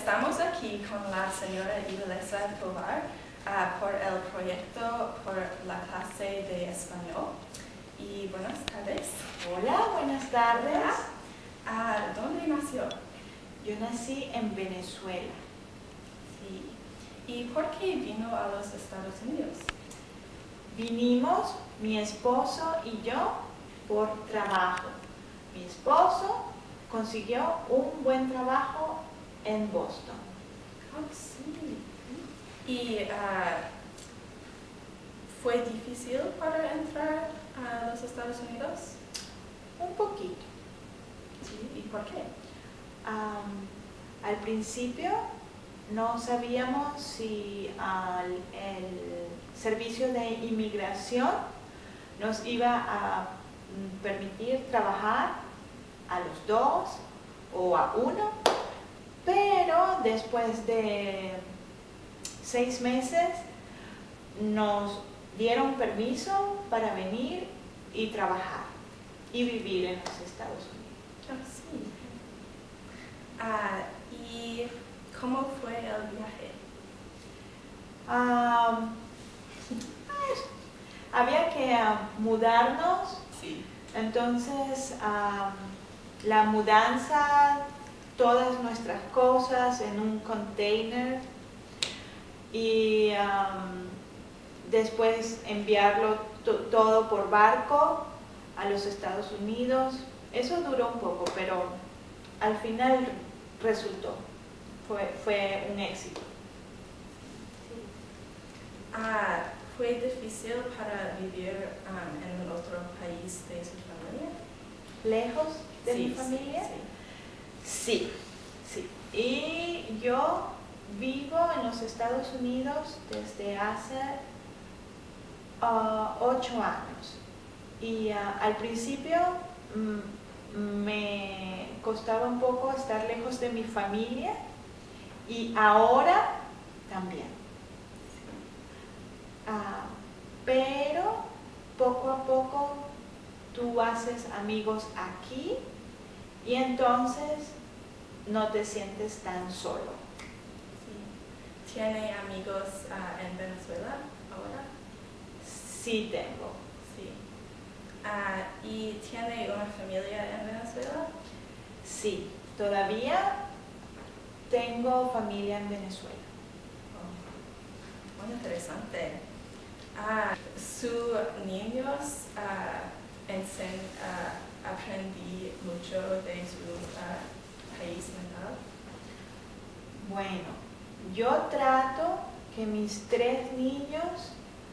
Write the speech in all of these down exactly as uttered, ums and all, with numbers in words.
estamos aquí con la señora Ivelisa Tovar uh, por el proyecto por la clase de español. Y buenas tardes. Hola, buenas tardes. Uh, ¿Dónde nació? Yo nací en Venezuela. Sí. ¿Y por qué vino a los Estados Unidos? Vinimos, mi esposo y yo, por trabajo. Mi esposo consiguió un buen trabajo en Boston. Oh, sí. ¿Y uh, fue difícil para entrar a los Estados Unidos? Un poquito. Sí. ¿Y por qué? Um, al principio no sabíamos si al, el servicio de inmigración nos iba a permitir trabajar a los dos o a uno, pero después de seis meses nos dieron permiso para venir y trabajar y vivir en los Estados Unidos. Oh, sí. Uh, ¿Y cómo fue el viaje? Um, pues, había que uh, mudarnos, Sí. entonces um, la mudanza, todas nuestras cosas en un container y um, después enviarlo to todo por barco a los Estados Unidos. Eso duró un poco, pero al final resultó, fue, fue un éxito. Ah, ¿fue difícil para vivir um, en el otro país de su familia? ¿Lejos de Sí, mi familia? Sí, Sí, sí. Y yo vivo en los Estados Unidos desde hace uh, ocho años. Y uh, al principio mm, me costaba un poco estar lejos de mi familia y ahora también. Uh, pero poco a poco tú haces amigos aquí y entonces no te sientes tan solo. sí. ¿Tiene amigos uh, en Venezuela ahora? Sí tengo. Sí. Uh, ¿Y tiene una familia en Venezuela? Sí, todavía tengo familia en Venezuela. Oh, muy interesante. Uh, ¿Sus niños uh, enseñ, uh, aprendí mucho de su uh, país natal? Bueno, yo trato que mis tres niños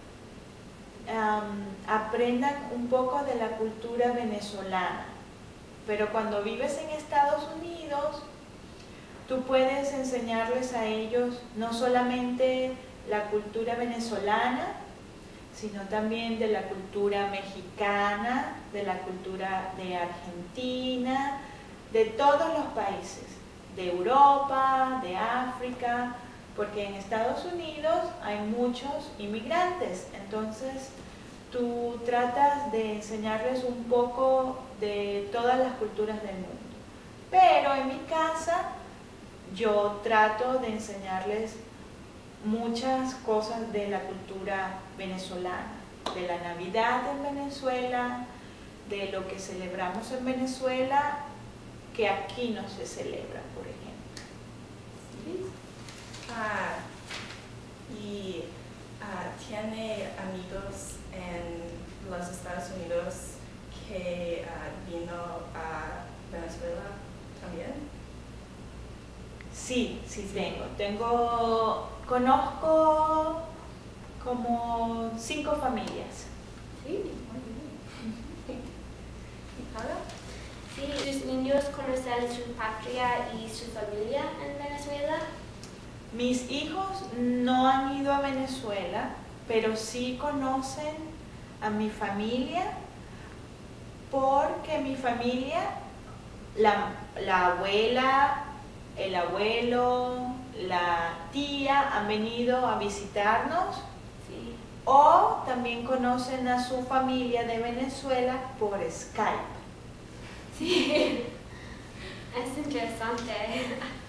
um, aprendan un poco de la cultura venezolana, pero cuando vives en Estados Unidos, tú puedes enseñarles a ellos no solamente la cultura venezolana, sino también de la cultura mexicana, de la cultura de Argentina, de todos los países, de Europa, de África, porque en Estados Unidos hay muchos inmigrantes, entonces tú tratas de enseñarles un poco de todas las culturas del mundo. Pero en mi casa yo trato de enseñarles muchas cosas de la cultura venezolana, de la Navidad en Venezuela, de lo que celebramos en Venezuela, que aquí no se celebra, por ejemplo. Sí. Ah, ¿Y ah, tiene amigos en los Estados Unidos que ah, vino a Venezuela también? Sí, sí tengo. Tengo, conozco como cinco familias. Sí, muy bien. ¿Y Paula? Sí, ¿sus niños conocen su patria y su familia en Venezuela? Mis hijos no han ido a Venezuela, pero sí conocen a mi familia porque mi familia, la, la abuela, el abuelo, la tía han venido a visitarnos. Sí. O también conocen a su familia de Venezuela por Skype. Sí, es interesante.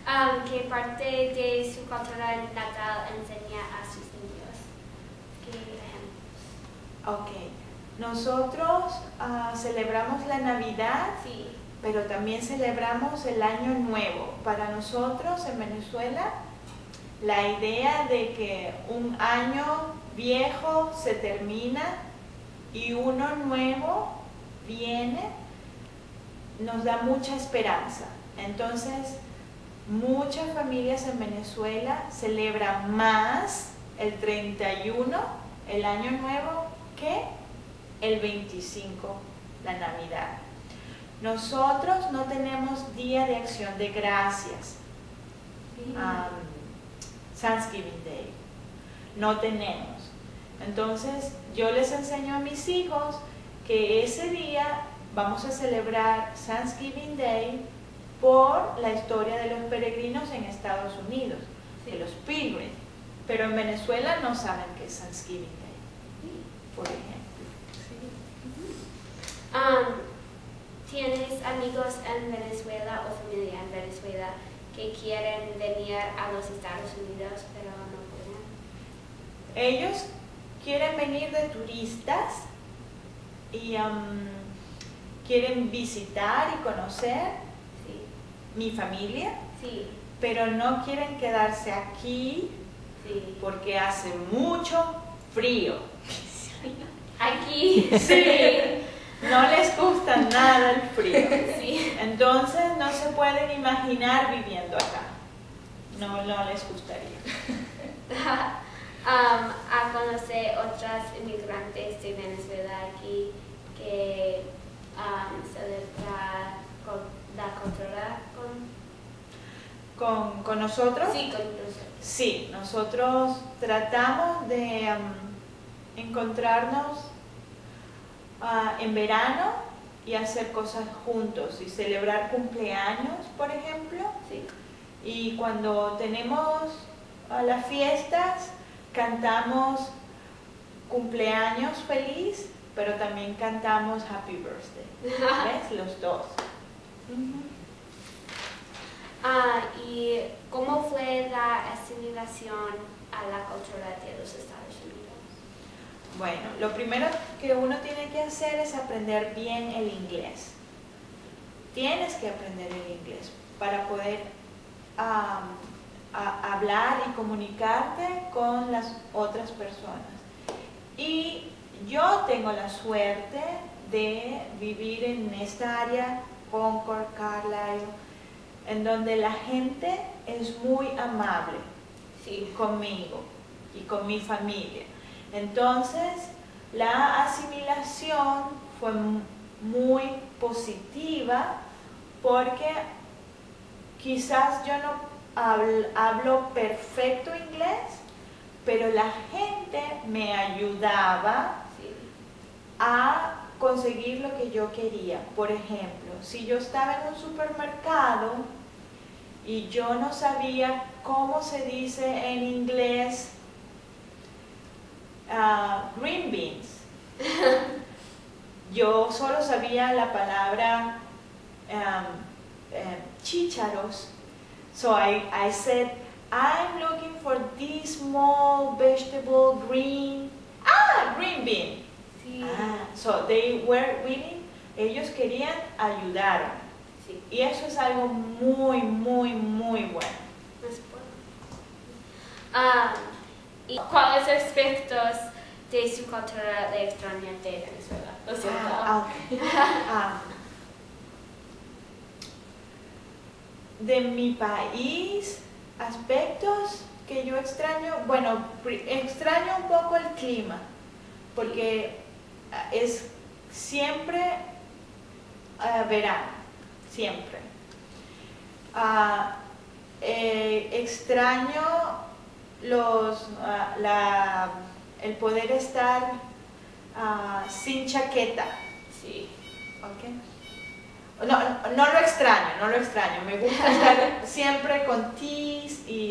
Um, ¿Qué parte de su cultura natal enseña a sus niños? ¿Qué ejemplos? Ok. Nosotros uh, celebramos la Navidad, Sí. pero también celebramos el Año Nuevo. Para nosotros en Venezuela, la idea de que un año viejo se termina y uno nuevo viene, nos da mucha esperanza. Entonces, muchas familias en Venezuela celebran más el treinta y uno, el Año Nuevo, que el veinticinco, la Navidad. Nosotros no tenemos Día de Acción de Gracias, um, Thanksgiving Day, no tenemos. Entonces yo les enseño a mis hijos que ese día vamos a celebrar Thanksgiving Day por la historia de los peregrinos en Estados Unidos, Sí. de los pilgrims, pero en Venezuela no saben qué es Thanksgiving Day, por ejemplo. Um, ¿Tienes amigos en Venezuela o familia en Venezuela que quieren venir a los Estados Unidos pero no pueden? Ellos quieren venir de turistas y um, quieren visitar y conocer Sí. mi familia, Sí. pero no quieren quedarse aquí Sí. porque hace mucho frío. Aquí. Sí. No les gusta nada el frío. Sí. Entonces no se pueden imaginar viviendo acá. No, no les gustaría. um, a conocer otras inmigrantes de Venezuela aquí que um, celebran con la cultura con... ¿Con, con nosotros? Sí, con nosotros. Sí, nosotros tratamos de um, encontrarnos uh, en verano y hacer cosas juntos y celebrar cumpleaños, por ejemplo. Sí. Y cuando tenemos uh, las fiestas, cantamos cumpleaños feliz, pero también cantamos Happy Birthday. ¿Ves? Los dos. Uh-huh. Ah, ¿y cómo fue la asimilación a la cultura de los Estados Unidos? Bueno, lo primero que uno tiene que hacer es aprender bien el inglés. Tienes que aprender el inglés para poder um, a hablar y comunicarte con las otras personas. Y yo tengo la suerte de vivir en esta área, Concord, Carlisle, en donde la gente es muy amable Sí. conmigo y con mi familia. Entonces, la asimilación fue muy positiva porque quizás yo no hablo, hablo perfecto inglés, pero la gente me ayudaba Sí. a conseguir lo que yo quería. Por ejemplo, si yo estaba en un supermercado y yo no sabía cómo se dice en inglés uh, green beans, yo solo sabía la palabra um, uh, chícharos. So I, I said, I'm looking for this small vegetable green, ah, green bean. Sí. Ah, so they were willing, ellos querían ayudarme. Sí. Y eso es algo muy, muy, muy bueno. Más bueno. Ah, ¿y cuáles aspectos de su cultura le extrañan de Venezuela? Lo siento. Ah, ok. Ah, de mi país, aspectos que yo extraño, bueno, extraño un poco el clima, porque es siempre uh, verano, siempre. Uh, eh, extraño los, uh, la, el poder estar uh, sin chaqueta. Sí. Okay. No, no lo extraño, no lo extraño. Me gusta estar siempre con tees y...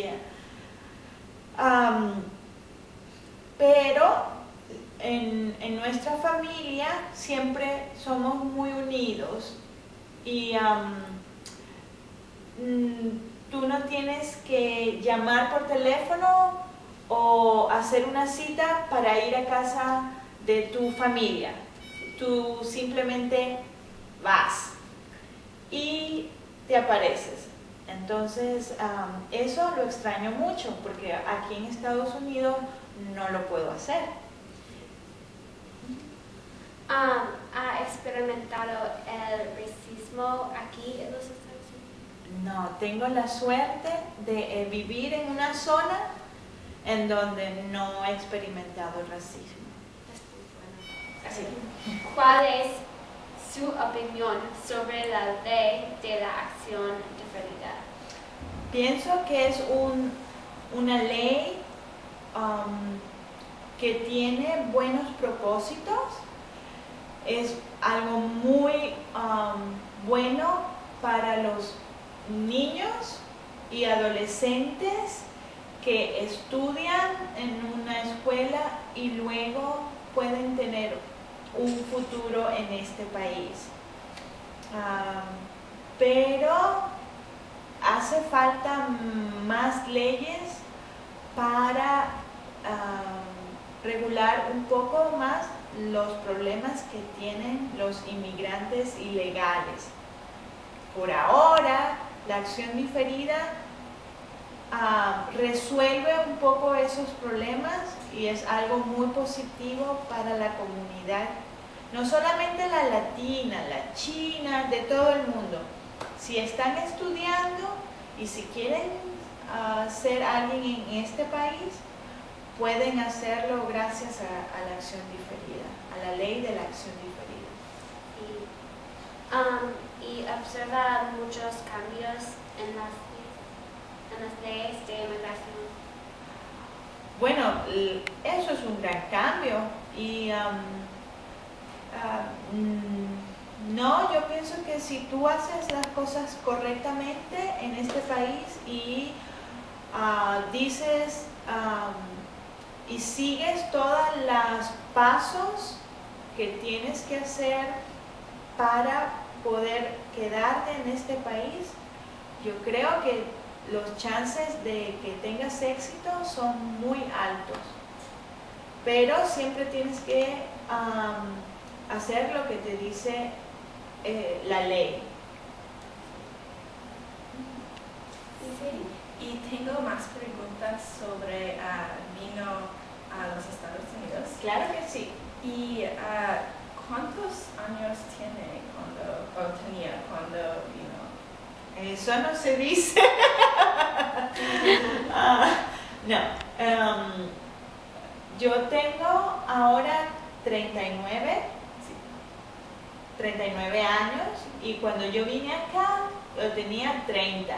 Um, pero en, en nuestra familia siempre somos muy unidos y um, tú no tienes que llamar por teléfono o hacer una cita para ir a casa de tu familia. Tú simplemente vas y te apareces. Entonces, um, eso lo extraño mucho porque aquí en Estados Unidos no lo puedo hacer. Um, ¿Ha experimentado el racismo aquí en los Estados Unidos? No, tengo la suerte de eh, vivir en una zona en donde no he experimentado el racismo. Es muy bueno. Así. ¿Cuál es su opinión sobre la ley de la acción diferida? Pienso que es un, una ley um, que tiene buenos propósitos. Es algo muy um, bueno para los niños y adolescentes que estudian en una escuela y luego pueden tener un futuro en este país. Um, pero hace falta más leyes para um, regular un poco más los problemas que tienen los inmigrantes ilegales. Por ahora, la acción diferida uh, resuelve un poco esos problemas y es algo muy positivo para la comunidad, no solamente la latina, la china, de todo el mundo. Si están estudiando y si quieren uh, ser alguien en este país, pueden hacerlo gracias a, a la acción diferida, a la ley de la acción diferida. Y, um, y observa muchos cambios en las, en las leyes de inmigración. Bueno, eso es un gran cambio y um, uh, mm, no, yo pienso que si tú haces las cosas correctamente en este país y uh, dices um, y sigues todos los pasos que tienes que hacer para poder quedarte en este país, yo creo que los chances de que tengas éxito son muy altos. Pero siempre tienes que um, hacer lo que te dice eh, la ley. Sí. Y tengo más preguntas sobre uh, vino a los Estados Unidos. Claro que sí. ¿Y uh, cuántos años tiene cuando, o tenía cuando vino? Eso no se dice. uh, no. Um, yo tengo ahora treinta y nueve, treinta y nueve años y cuando yo vine acá yo tenía treinta.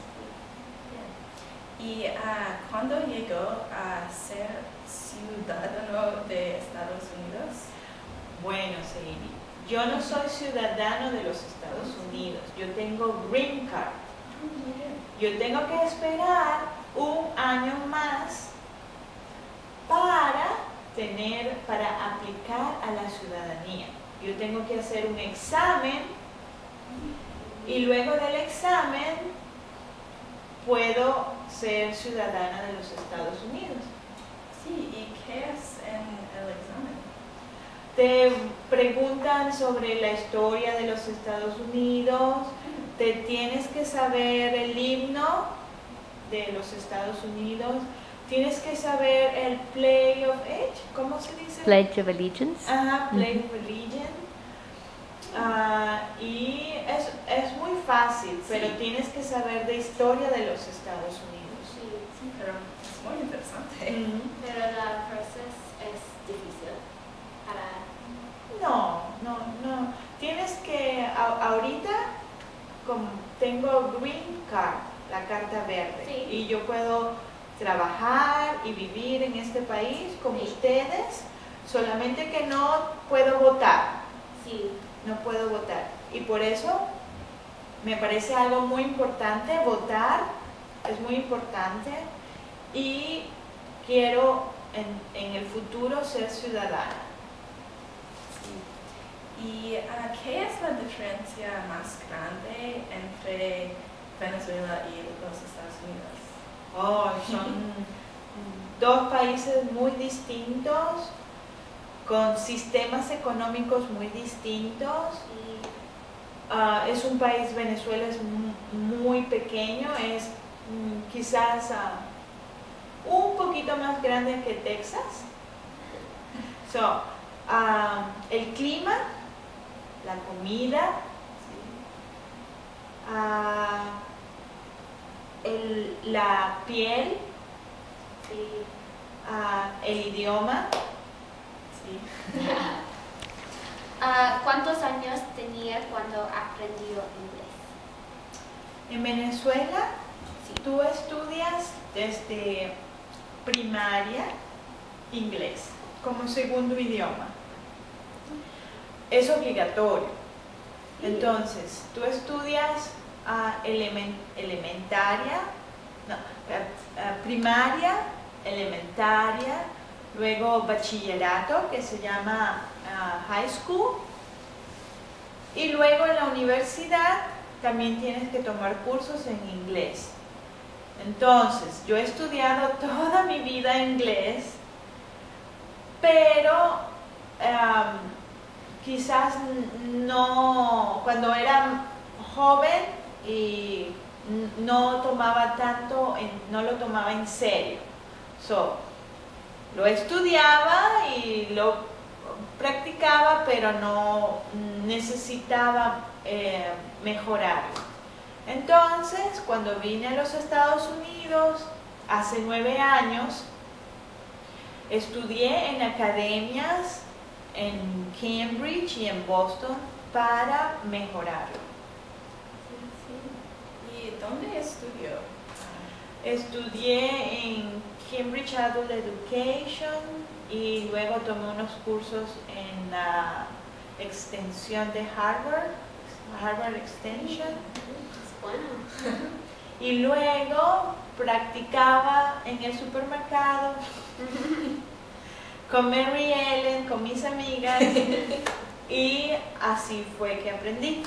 ¿Y uh, cuándo llegó a ser ciudadano de Estados Unidos? Bueno, Seiri, yo no soy ciudadano de los Estados Unidos, yo tengo green card. Yo tengo que esperar un año más para tener, para aplicar a la ciudadanía. Yo tengo que hacer un examen y luego del examen puedo ser ciudadana de los Estados Unidos. Sí, ¿y qué es en el examen? Te preguntan sobre la historia de los Estados Unidos, te tienes que saber el himno de los Estados Unidos, tienes que saber el Pledge of Age, ¿cómo se dice? Pledge of Allegiance. Ajá, Pledge of Allegiance. Uh, y es, es muy fácil, pero Sí. tienes que saber de historia de los Estados Unidos. Sí, Sí, pero es muy interesante. Ujú. pero el proceso es difícil para... No, no, no. Tienes que, a- ahorita, como tengo Green Card, la carta verde, Sí. y yo puedo trabajar y vivir en este país como Sí. ustedes, solamente que no puedo votar. Sí, No puedo votar. Y por eso me parece algo muy importante, votar es muy importante y quiero en, en el futuro ser ciudadana. ¿Y uh, qué es la diferencia más grande entre Venezuela y los Estados Unidos? Oh, son dos países muy distintos, con sistemas económicos muy distintos. Uh, es un país, Venezuela es muy pequeño, es um, quizás uh, un poquito más grande que Texas. So, uh, el clima, la comida, uh, el, la piel, Sí. uh, el idioma. Sí. Ah, ¿Cuántos años tenía cuando aprendió inglés? En Venezuela, Sí. tú estudias desde primaria inglés como segundo idioma. Es obligatorio. Entonces, tú estudias uh, elemen, elementaria, no, uh, uh, primaria, elementaria, luego bachillerato, que se llama uh, high school, y luego en la universidad también tienes que tomar cursos en inglés. Entonces, yo he estudiado toda mi vida inglés, pero um, quizás no, cuando era joven y no tomaba tanto, en, no lo tomaba en serio. So, lo estudiaba y lo practicaba, pero no necesitaba eh, mejorarlo. Entonces, cuando vine a los Estados Unidos, hace nueve años, estudié en academias en Cambridge y en Boston para mejorarlo. ¿Y dónde estudió? Estudié en Cambridge Adult Education y luego tomé unos cursos en la extensión de Harvard, Harvard Extension. Es bueno. Y luego practicaba en el supermercado con Mary Ellen, con mis amigas, y así fue que aprendí.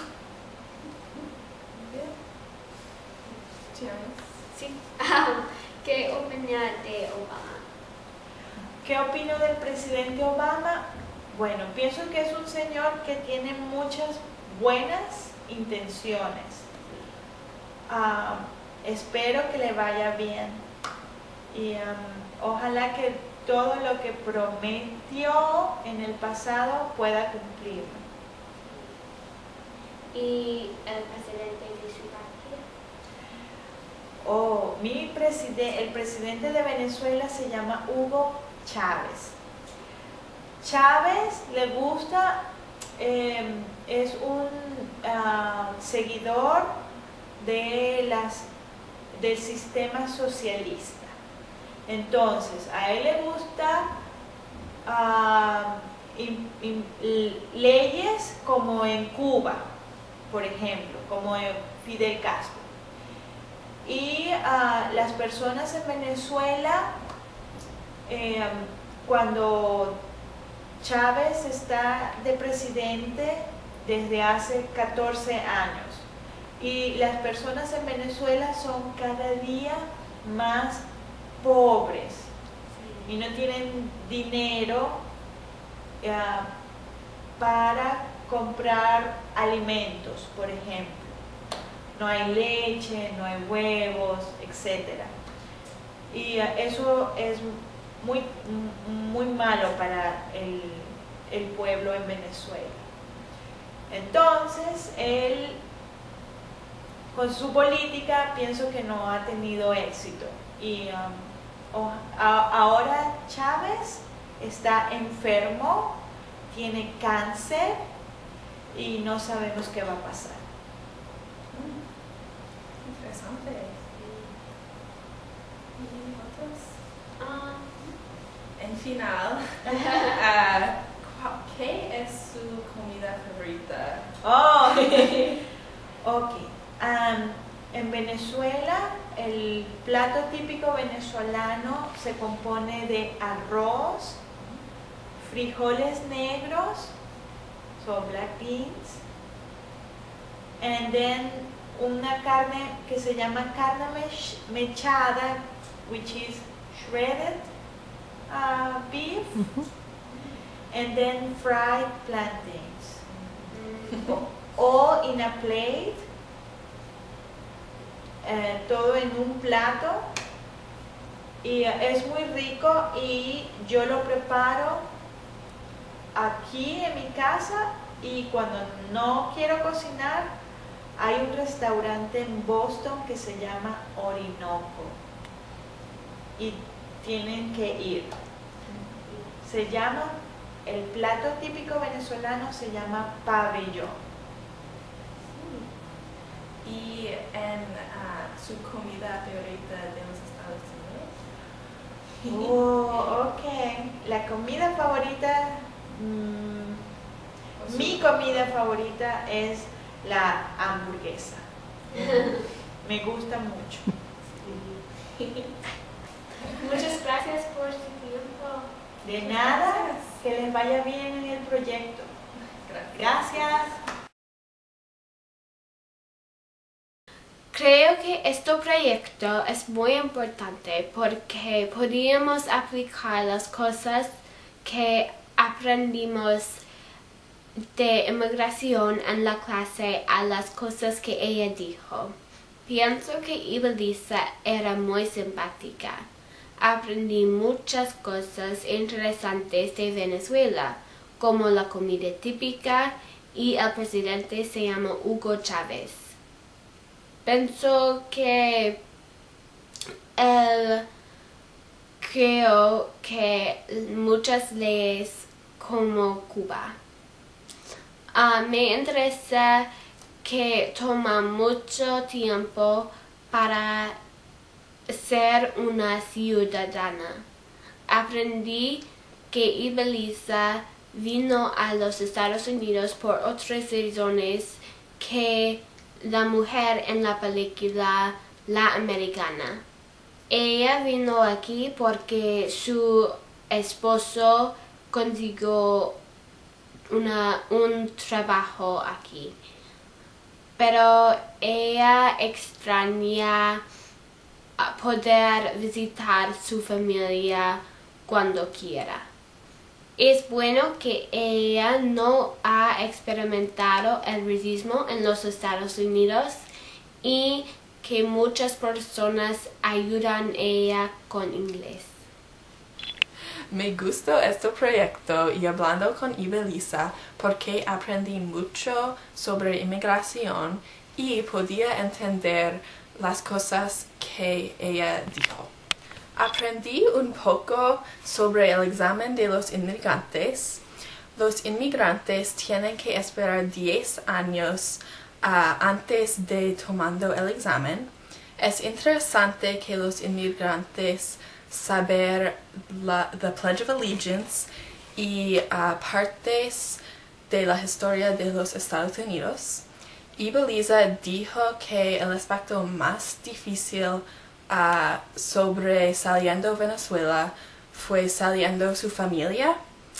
Sí. ¿Qué opina de Obama? ¿Qué opino del presidente Obama? Bueno, pienso que es un señor que tiene muchas buenas intenciones. Uh, espero que le vaya bien y um, ojalá que todo lo que prometió en el pasado pueda cumplirlo. ¿Y el presidente de su partido? Oh, mi preside- el presidente de Venezuela se llama Hugo Chávez. Chávez le gusta, eh, es un uh, seguidor de las, del sistema socialista. Entonces, a él le gusta uh, in, in, leyes como en Cuba, por ejemplo, como en Fidel Castro. Y uh, las personas en Venezuela, eh, cuando Chávez está de presidente desde hace catorce años, y las personas en Venezuela son cada día más pobres y no tienen dinero uh, para comprar alimentos, por ejemplo. No hay leche, no hay huevos, etcétera. Y uh, eso es muy, muy malo para el, el pueblo en Venezuela. Entonces, él, con su política, pienso que no ha tenido éxito. Y um, oh, a, ahora Chávez está enfermo, tiene cáncer y no sabemos qué va a pasar. Interesante. ¿Y otros? Ah, En final, uh, ¿qué es su comida favorita? Oh, ok. Um, en Venezuela, el plato típico venezolano se compone de arroz, frijoles negros, so black beans, and then una carne que se llama carne mech mechada, which is shredded uh, beef, Mm-hmm. and then fried plantains. All in a plate, eh, todo en un plato, y es muy rico y yo lo preparo aquí en mi casa, y cuando no quiero cocinar hay un restaurante en Boston que se llama Orinoco y tienen que ir. Se llama, el plato típico venezolano se llama pabellón. Y en ah, su comida favorita de los Estados Unidos. Oh, ok. La comida favorita, mm, mi comida favorita es la hamburguesa. Me gusta mucho. Muchas gracias por su tiempo. De nada, que les vaya bien en el proyecto. Gracias. Creo que este proyecto es muy importante porque podríamos aplicar las cosas que aprendimos de inmigración en la clase a las cosas que ella dijo. Pienso que Ibelisa era muy simpática. Aprendí muchas cosas interesantes de Venezuela, como la comida típica, y el presidente se llama Hugo Chávez. Pienso que él creó que muchas leyes como Cuba. Uh, me interesa que toma mucho tiempo para ser una ciudadana. Aprendí que Ibelisa vino a los Estados Unidos por otras razones que la mujer en la película La Americana. Ella vino aquí porque su esposo consiguió una, un trabajo aquí. Pero ella extraña poder visitar su familia cuando quiera. Es bueno que ella no ha experimentado el racismo en los Estados Unidos y que muchas personas ayudan a ella con inglés. Me gustó este proyecto y hablando con Ibelisa porque aprendí mucho sobre inmigración y podía entender las cosas que ella dijo. Aprendí un poco sobre el examen de los inmigrantes. Los inmigrantes tienen que esperar diez años uh, antes de tomando el examen. Es interesante que los inmigrantes saber la the Pledge of Allegiance y uh, partes de la historia de los Estados Unidos. Ibelisa dijo que el aspecto más difícil uh, sobre saliendo Venezuela fue saliendo su familia,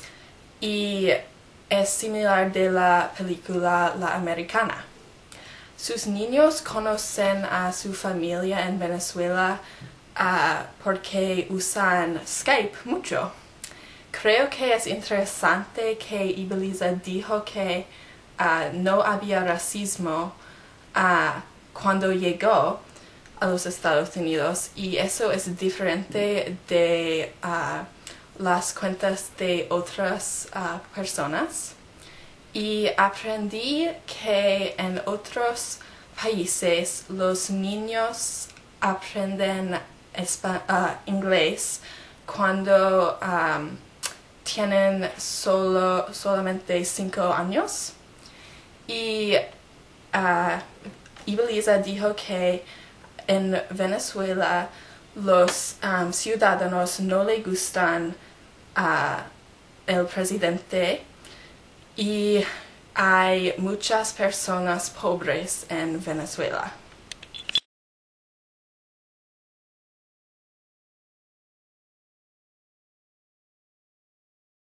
y es similar de la película La Americana. Sus niños conocen a su familia en Venezuela uh, porque usan Skype mucho. Creo que es interesante que Ibelisa dijo que uh, no había racismo uh, cuando llegó a los Estados Unidos, y eso es diferente de uh, las cuentas de otras uh, personas. Y aprendí que en otros países los niños aprenden uh, inglés cuando um, tienen solo, solamente cinco años. Y uh, Ibelisa dijo que en Venezuela los um, ciudadanos no le gustan uh, el presidente, y hay muchas personas pobres en Venezuela.